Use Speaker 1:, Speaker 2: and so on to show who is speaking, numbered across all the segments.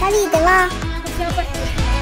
Speaker 1: Salite, va!
Speaker 2: Possiamo partire.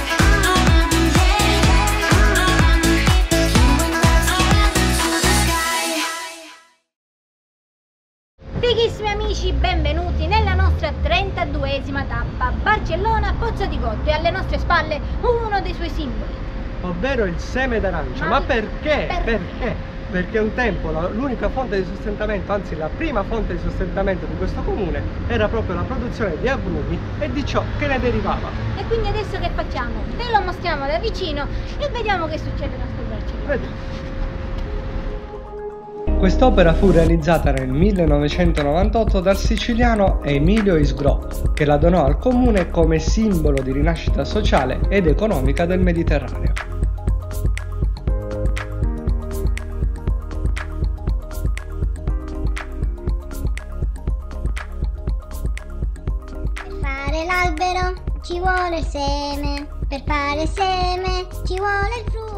Speaker 2: Fighissimi amici, benvenuti nella nostra 32esima tappa. Barcellona Pozzo di Gotto e alle nostre spalle uno dei suoi simboli,
Speaker 3: ovvero il seme d'arancia. Ma perché? Perché? Perché un tempo l'unica fonte di sostentamento, anzi la prima fonte di sostentamento di questo comune era proprio la produzione di agrumi e di ciò che ne derivava.
Speaker 2: E quindi adesso che facciamo? Te lo mostriamo da vicino e vediamo che succede a questo Barcellona.
Speaker 3: Vediamo. Quest'opera fu realizzata nel 1998 dal siciliano Emilio Isgrò, che la donò al comune come simbolo di rinascita sociale ed economica del Mediterraneo.
Speaker 1: Per fare l'albero ci vuole seme, per fare seme ci vuole il frutto.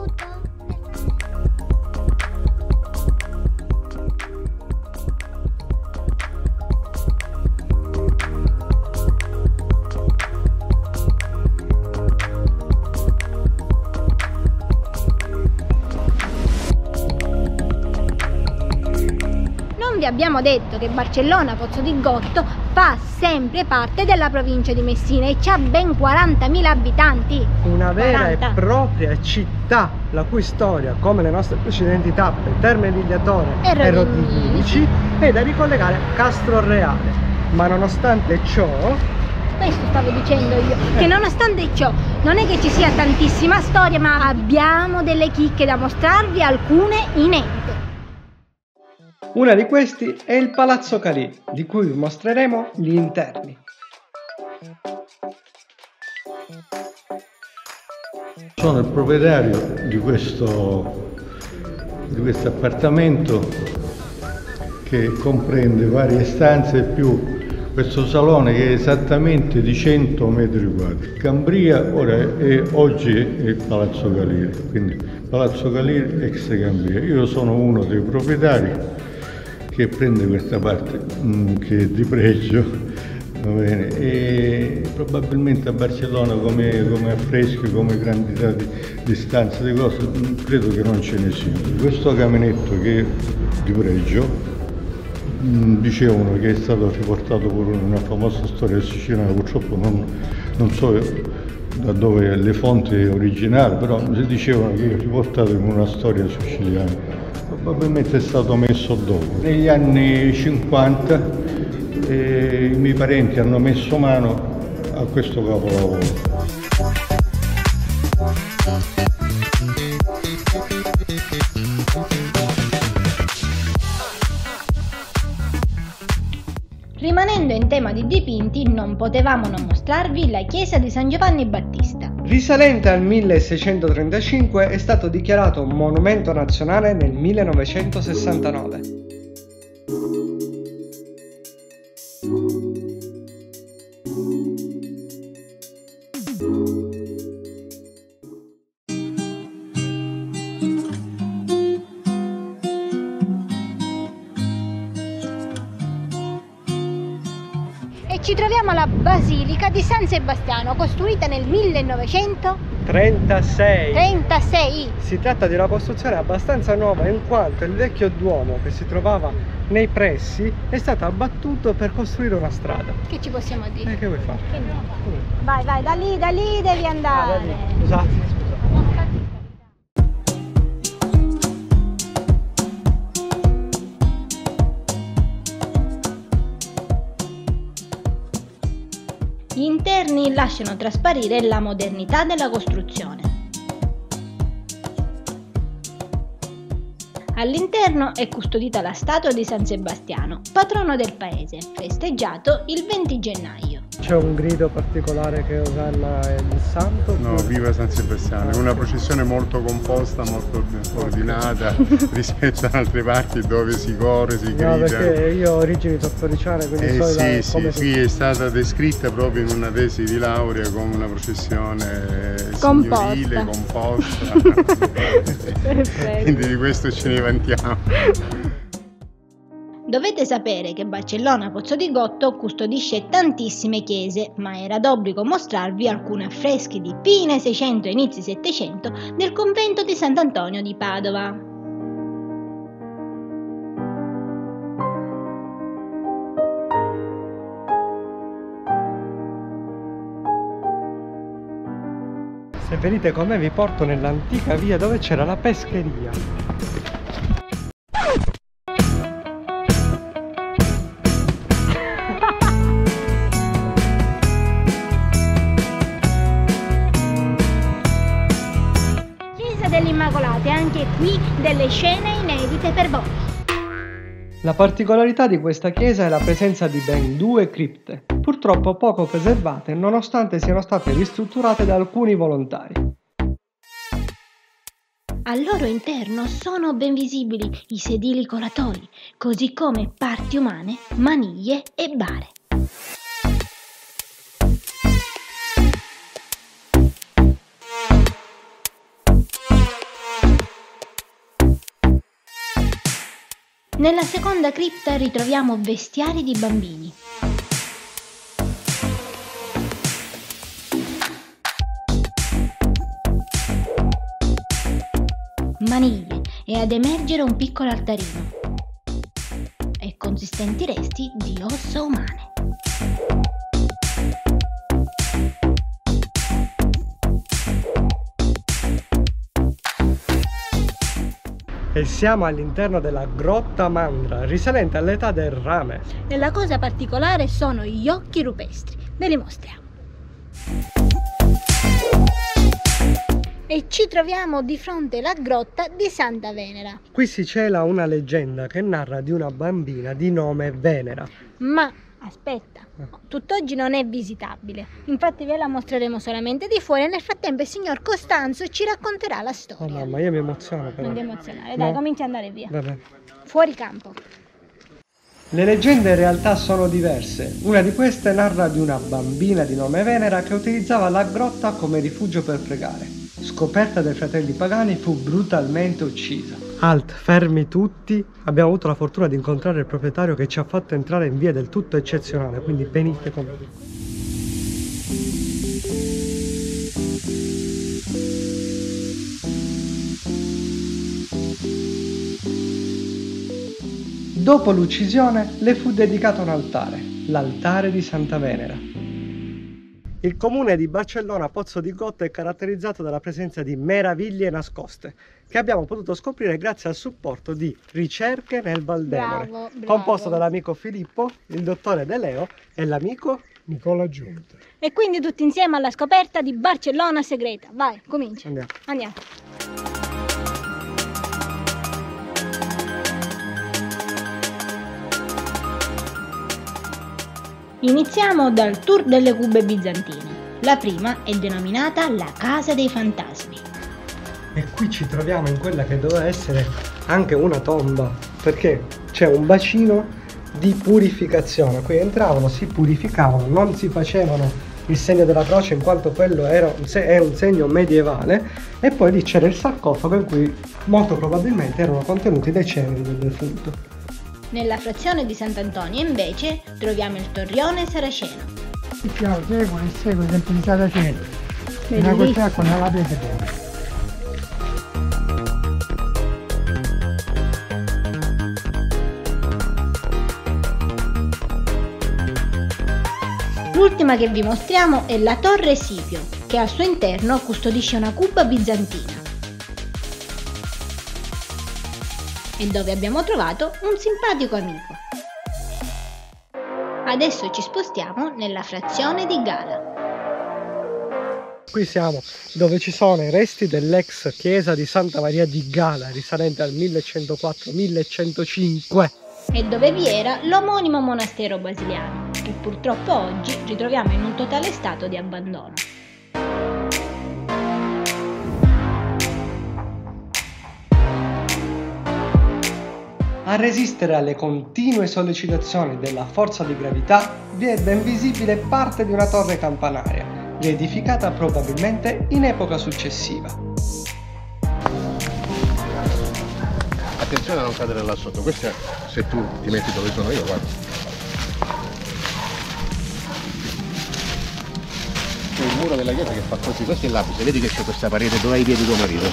Speaker 2: Vi abbiamo detto che Barcellona Pozzo di Gotto fa sempre parte della provincia di Messina e ha ben 40.000 abitanti.
Speaker 3: Una vera
Speaker 2: 40.
Speaker 3: e propria città, la cui storia, come le nostre precedenti tappe, Terme Vigliatore e Rodinici, è da ricollegare a Castroreale. Ma nonostante ciò,
Speaker 2: questo stavo dicendo io, che nonostante ciò non è che ci sia tantissima storia, ma abbiamo delle chicche da mostrarvi, alcune inedite.
Speaker 3: una di questi è il Palazzo Calì, di cui vi mostreremo gli interni.
Speaker 4: Sono il proprietario di questo appartamento che comprende varie stanze più questo salone che è esattamente di 100 metri quadri. Cambria oggi è il Palazzo Calì, quindi Palazzo Calì ex Cambria. Io sono uno dei proprietari che prende questa parte che è di pregio, va bene, e probabilmente a Barcellona come affreschi, come quantità di stanze, di cose, credo che non ce ne siano. Questo caminetto che è di pregio, dicevano che è stato riportato pure in una famosa storia siciliana, purtroppo non so da dove le fonti originali, però si dicevano che è riportato in una storia siciliana. Probabilmente è stato messo dopo. Negli anni 50 i miei parenti hanno messo mano a questo capolavoro.
Speaker 2: Rimanendo in tema di dipinti, non potevamo non mostrarvi la chiesa di San Giovanni Battista.
Speaker 3: Risalente al 1635, è stato dichiarato monumento nazionale nel 1969.
Speaker 2: E ci troviamo alla Basilica di San Sebastiano, costruita nel 1936. Si
Speaker 3: tratta di una costruzione abbastanza nuova, in quanto il vecchio duomo che si trovava nei pressi è stato abbattuto per costruire una strada.
Speaker 2: Che ci possiamo dire?
Speaker 3: Che vuoi fare?
Speaker 2: Che no. Vai, da lì devi andare.
Speaker 3: Scusate.
Speaker 2: Gli interni lasciano trasparire la modernità della costruzione. All'interno è custodita la statua di San Sebastiano, patrono del paese, festeggiato il 20 gennaio.
Speaker 3: C'è un grido particolare che osanna il santo?
Speaker 5: No, viva San Sebastiano, è una processione molto composta, molto ordinata rispetto ad altre parti dove si corre, si grida.
Speaker 3: No, perché io ho origini tortoriciane, quindi so
Speaker 5: sì, è stata descritta proprio in una tesi di laurea come una processione signorile, composta. Quindi di questo ce ne vantiamo.
Speaker 2: Dovete sapere che Barcellona Pozzo di Gotto custodisce tantissime chiese, ma era d'obbligo mostrarvi alcuni affreschi di fine 600 e inizi 700 del convento di Sant'Antonio di Padova.
Speaker 3: Se venite con me vi porto nell'antica via dove c'era la pescheria.
Speaker 2: Chiesa delle Immacolate, anche qui delle scene inedite per voi.
Speaker 3: La particolarità di questa chiesa è la presenza di ben 2 cripte, purtroppo poco preservate nonostante siano state ristrutturate da alcuni volontari.
Speaker 2: Al loro interno sono ben visibili i sedili colatori, così come parti umane, maniglie e bare. Nella seconda cripta ritroviamo vestiari di bambini. Maniglie e ad emergere un piccolo altarino e consistenti resti di ossa umane.
Speaker 3: E siamo all'interno della Grotta Mandra, risalente all'età del rame.
Speaker 2: E la cosa particolare sono gli occhi rupestri. Ve li mostriamo. E ci troviamo di fronte alla grotta di Santa Venera.
Speaker 3: Qui si cela una leggenda che narra di una bambina di nome Venera.
Speaker 2: Ma aspetta, tutt'oggi non è visitabile. Infatti ve la mostreremo solamente di fuori. Nel frattempo il signor Costanzo ci racconterà la
Speaker 3: Oh
Speaker 2: storia.
Speaker 3: mamma, io mi emoziono però.
Speaker 2: Non ti emozionare, dai,
Speaker 3: No.
Speaker 2: comincia ad andare via.
Speaker 3: Vabbè.
Speaker 2: Fuori campo.
Speaker 3: Le leggende in realtà sono diverse. Una di queste narra di una bambina di nome Venera che utilizzava la grotta come rifugio per pregare. Scoperta dai fratelli pagani, fu brutalmente uccisa. Halt, fermi tutti. Abbiamo avuto la fortuna di incontrare il proprietario che ci ha fatto entrare in via del tutto eccezionale, quindi venite con me. Dopo l'uccisione le fu dedicato un altare, l'altare di Santa Venera. Il comune di Barcellona Pozzo di Gotto è caratterizzato dalla presenza di meraviglie nascoste che abbiamo potuto scoprire grazie al supporto di Ricerche nel Valdemore,
Speaker 2: Bravo, bravo.
Speaker 3: composto dall'amico Filippo, il dottore De Leo e l'amico
Speaker 5: Nicola Giunta.
Speaker 2: E quindi tutti insieme alla scoperta di Barcellona segreta. Vai, comincia.
Speaker 3: Andiamo.
Speaker 2: Andiamo. Iniziamo dal tour delle cube bizantine. La prima è denominata la Casa dei Fantasmi.
Speaker 3: E qui ci troviamo in quella che doveva essere anche una tomba, perché c'è un bacino di purificazione. Qui entravano, si purificavano, non si facevano il segno della croce in quanto quello è un segno medievale, e poi lì c'era il sarcofago in cui molto probabilmente erano contenuti dei ceneri del defunto.
Speaker 2: Nella frazione di Sant'Antonio invece troviamo il torrione saraceno.
Speaker 6: Ciao, seguo il tempo di Saraceno. Una cosa con la vede bene.
Speaker 2: L'ultima che vi mostriamo è la Torre Sipio, che al suo interno custodisce una cuba bizantina e dove abbiamo trovato un simpatico amico. Adesso ci spostiamo nella frazione di Gala.
Speaker 3: Qui siamo dove ci sono i resti dell'ex chiesa di Santa Maria di Gala, risalente al 1104-1105.
Speaker 2: E dove vi era l'omonimo monastero basiliano, che purtroppo oggi ritroviamo in un totale stato di abbandono.
Speaker 3: A resistere alle continue sollecitazioni della forza di gravità vi è ben visibile parte di una torre campanaria, riedificata probabilmente in epoca successiva.
Speaker 5: attenzione a non cadere là sotto. Questa se tu ti metti dove sono io, guarda. C'è il muro della chiesa che fa così, questo è l'abside, vedi che c'è questa parete dove hai i piedi tuo marito.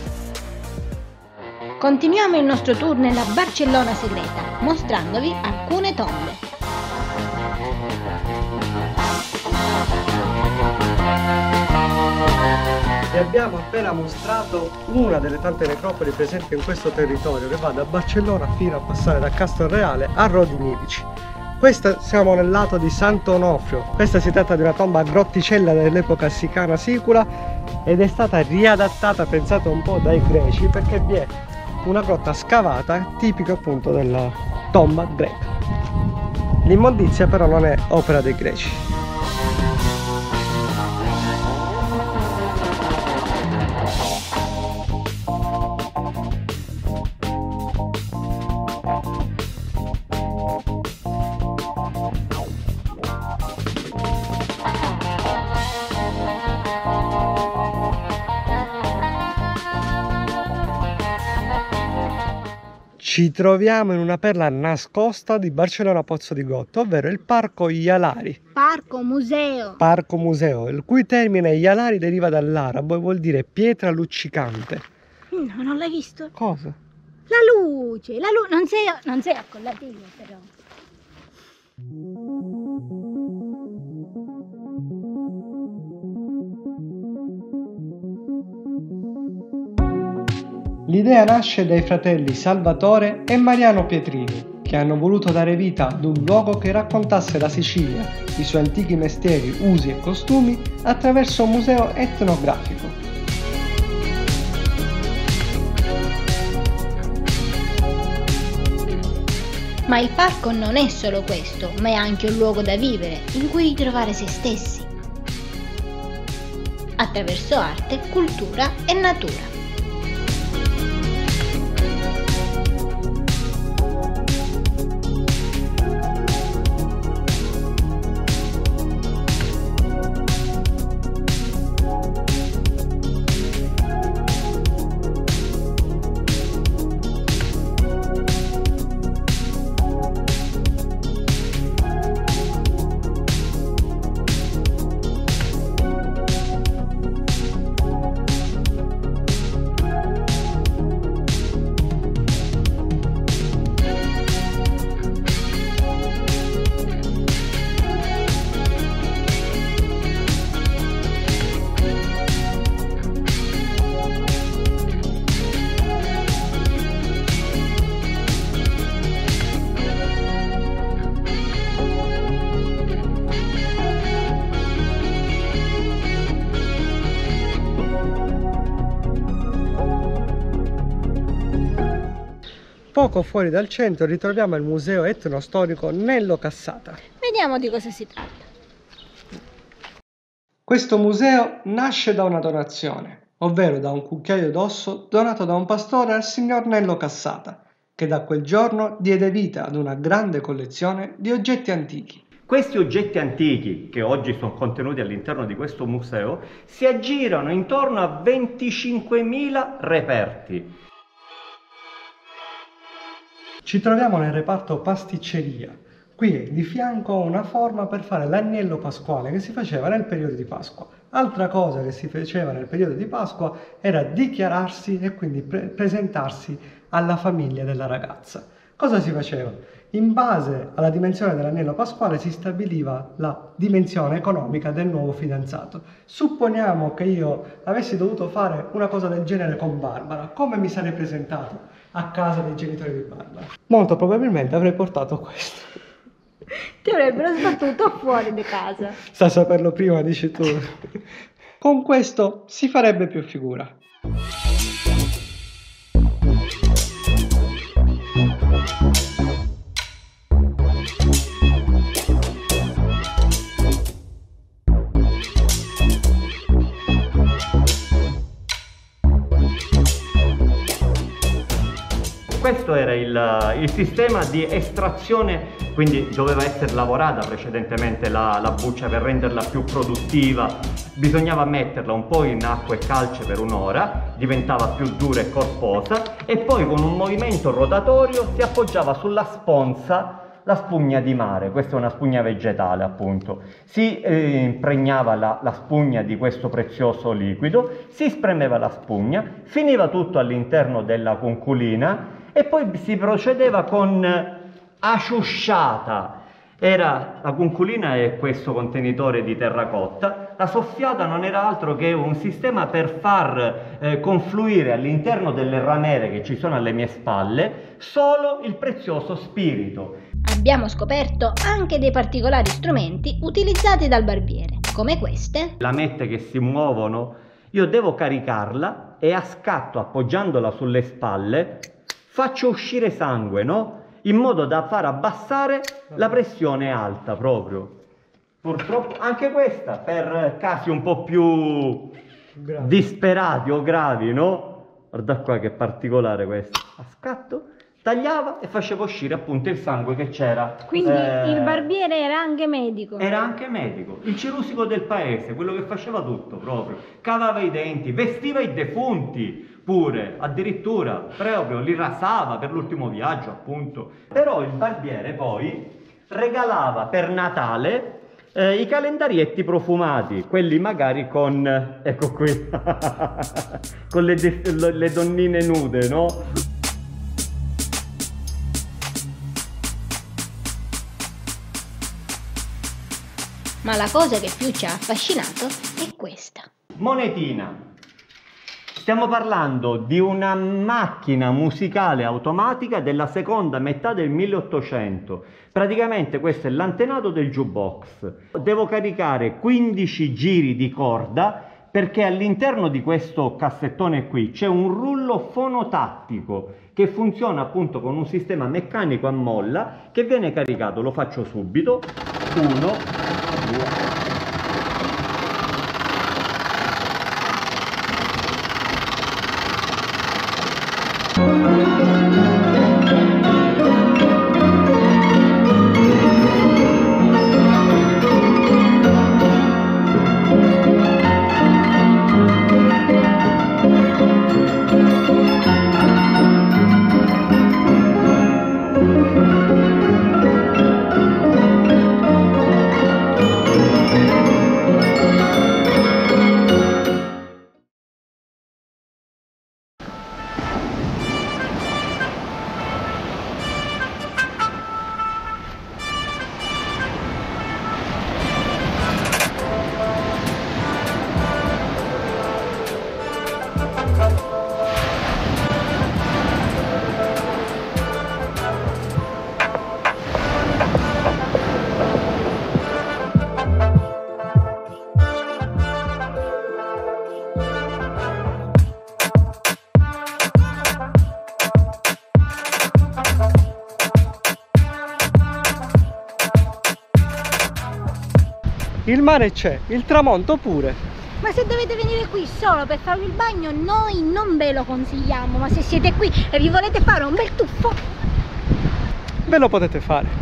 Speaker 2: Continuiamo il nostro tour nella Barcellona segreta, mostrandovi alcune tombe.
Speaker 3: Vi abbiamo appena mostrato una delle tante necropoli presenti in questo territorio che va da Barcellona fino a passare da Castelreale a Rodinidici. Questa siamo nel lato di Sant'Onofrio. Questa si tratta di una tomba a grotticella dell'epoca sicana sicula ed è stata riadattata, pensate un po', dai greci, perché vi è una grotta scavata tipica appunto della tomba greca. L'immondizia però non è opera dei greci. Ci troviamo in una perla nascosta di Barcellona Pozzo di Gotto, ovvero il Parco Ialari.
Speaker 2: Parco museo.
Speaker 3: Parco museo, il cui termine Ialari deriva dall'arabo e vuol dire pietra luccicante.
Speaker 2: No, non l'hai visto?
Speaker 3: Cosa?
Speaker 2: La luce, non sei accollatino però.
Speaker 3: L'idea nasce dai fratelli Salvatore e Mariano Pietrini, che hanno voluto dare vita ad un luogo che raccontasse la Sicilia, i suoi antichi mestieri, usi e costumi attraverso un museo etnografico.
Speaker 2: Ma il parco non è solo questo, ma è anche un luogo da vivere, in cui ritrovare se stessi, attraverso arte, cultura e natura.
Speaker 3: Poco fuori dal centro ritroviamo il museo etnostorico Nello Cassata.
Speaker 2: Vediamo di cosa si tratta.
Speaker 3: Questo museo nasce da una donazione, ovvero da un cucchiaio d'osso donato da un pastore al signor Nello Cassata, che da quel giorno diede vita ad una grande collezione di oggetti antichi.
Speaker 7: Questi oggetti antichi, che oggi sono contenuti all'interno di questo museo, si aggirano intorno a 25.000 reperti.
Speaker 3: Ci troviamo nel reparto pasticceria. Qui è di fianco una forma per fare l'agnello pasquale che si faceva nel periodo di Pasqua. Altra cosa che si faceva nel periodo di Pasqua era dichiararsi e quindi presentarsi alla famiglia della ragazza. Cosa si faceva? In base alla dimensione dell'agnello pasquale si stabiliva la dimensione economica del nuovo fidanzato. Supponiamo che io avessi dovuto fare una cosa del genere con Barbara, come mi sarei presentato a casa dei genitori di Barbara? Molto probabilmente avrei portato questo.
Speaker 2: Ti avrebbero sbattuto fuori di casa.
Speaker 3: Sta a saperlo prima, dici tu. Con questo si farebbe più figura.
Speaker 7: Questo era il sistema di estrazione, quindi doveva essere lavorata precedentemente la buccia per renderla più produttiva bisognava metterla un po' in acqua e calce per un'ora, diventava più dura e corposa, e poi con un movimento rotatorio si appoggiava sulla sponza la spugna di mare. Questa è una spugna vegetale, appunto. Si impregnava la spugna di questo prezioso liquido, si spremeva la spugna, finiva tutto all'interno della conculina e poi si procedeva con asciusciata. La conculina è questo contenitore di terracotta, la soffiata non era altro che un sistema per far confluire all'interno delle ranere che ci sono alle mie spalle solo il prezioso spirito.
Speaker 2: Abbiamo scoperto anche dei particolari strumenti utilizzati dal barbiere, come queste.
Speaker 7: Lamette che si muovono, io devo caricarla e a scatto, appoggiandola sulle spalle, faccio uscire sangue, no? In modo da far abbassare la pressione alta proprio. Purtroppo anche questa per casi un po' più disperati o gravi, no? Guarda qua che particolare questo. A scatto tagliava e faceva uscire appunto il sangue che c'era.
Speaker 2: Quindi il barbiere era anche medico?
Speaker 7: Era anche medico, il cirusico del paese, quello che faceva tutto proprio. Cavava i denti, vestiva i defunti pure, addirittura proprio li rasava per l'ultimo viaggio, appunto. Però il barbiere poi regalava per Natale i calendarietti profumati, quelli magari con, ecco qui, con le donnine nude, no?
Speaker 2: Ma la cosa che più ci ha affascinato è questa.
Speaker 7: Monetina. Stiamo parlando di una macchina musicale automatica della seconda metà del 1800. Praticamente questo è l'antenato del jukebox. Devo caricare 15 giri di corda perché all'interno di questo cassettone qui c'è un rullo fonotattico che funziona appunto con un sistema meccanico a molla che viene caricato. Lo faccio subito. 1, 2.
Speaker 3: Il mare c'è, il tramonto pure.
Speaker 2: Ma se dovete venire qui solo per farvi il bagno, noi non ve lo consigliamo. Ma se siete qui e vi volete fare un bel tuffo,
Speaker 3: Ve lo potete fare.